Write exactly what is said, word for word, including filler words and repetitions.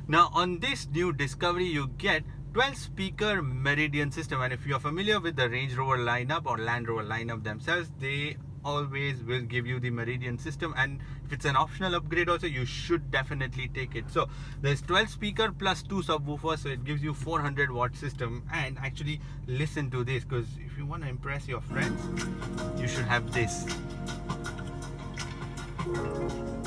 Now on this new Discovery you get twelve speaker Meridian system, and if you're familiar with the Range Rover lineup or Land Rover lineup themselves, they always will give you the Meridian system, and if it's an optional upgrade also, you should definitely take it. So there's twelve speaker plus two subwoofers, so it gives you four hundred watt system. And actually listen to this, because if you want to impress your friends, you should have this.